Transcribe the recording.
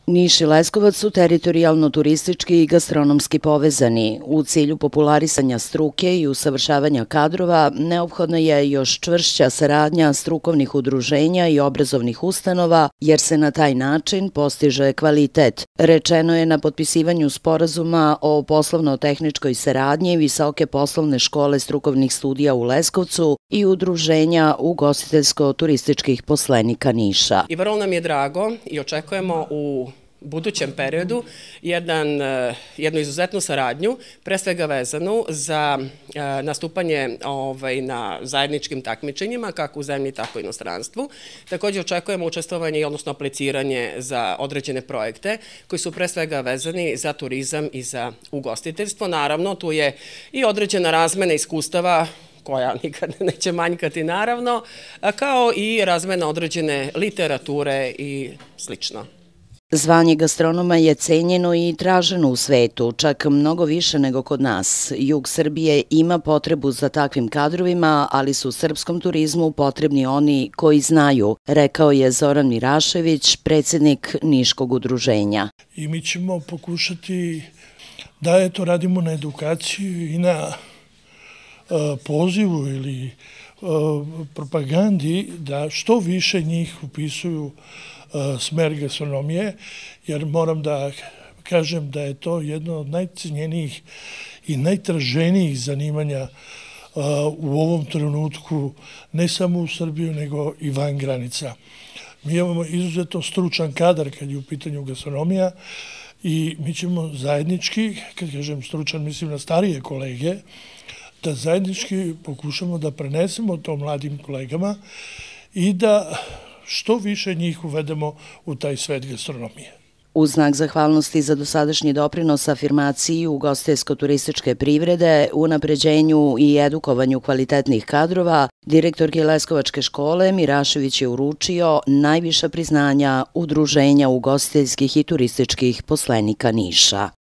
Niš i Leskovac su teritorijalno turistički i gastronomski povezani. U cilju popularisanja struke i usavršavanja kadrova neophodna je još čvršća saradnja strukovnih udruženja i obrazovnih ustanova, jer se na taj način postiže kvalitet. Rečeno je na potpisivanju sporazuma o poslovno-tehničkoj saradnji Visoke poslovne škole strukovnih studija u Leskovcu i Udruženja ugostiteljsko-turističkih poslenika Niša. I vrlo nam je drago i očekujemo u budućem periodu jednu izuzetnu saradnju, pre svega vezanu za nastupanje na zajedničkim takmičenjima, kako u zemlji, tako i inostranstvu. Također očekujemo učestvovanje, odnosno apliciranje za određene projekte koji su pre svega vezani za turizam i za ugostiteljstvo. Naravno, tu je i određena razmena iskustava koja nikad neće manjkati naravno, kao i razmena određene literature i slično. Zvanje gastronoma je cenjeno i traženo u svetu, čak mnogo više nego kod nas. Jug Srbije ima potrebu za takvim kadrovima, ali su srpskom turizmu potrebni oni koji znaju, rekao je Zoran Mirašević, predsjednik Niškog udruženja. I mi ćemo pokušati da radimo na edukaciju i na pozivu ili propagandi da što više njih upisuju smer gastronomije, jer moram da kažem da je to jedno od najcenjenijih i najtraženijih zanimanja u ovom trenutku, ne samo u Srbiju, nego i van granica. Mi imamo izuzetno stručan kadar kad je u pitanju gastronomija i mi ćemo zajednički, kad kažem stručan, mislim na starije kolege, da zajednički pokušamo da prenesemo to mladim kolegama i da što više njih uvedemo u taj svet gastronomije. U znak zahvalnosti za dosadašnji doprinos afirmaciji ugostiteljsko-turističke privrede, unapređenju i edukovanju kvalitetnih kadrova, direktorki Leskovačke škole Mirašević je uručio najviša priznanja Udruženja ugostiteljskih i turističkih poslenika Niša.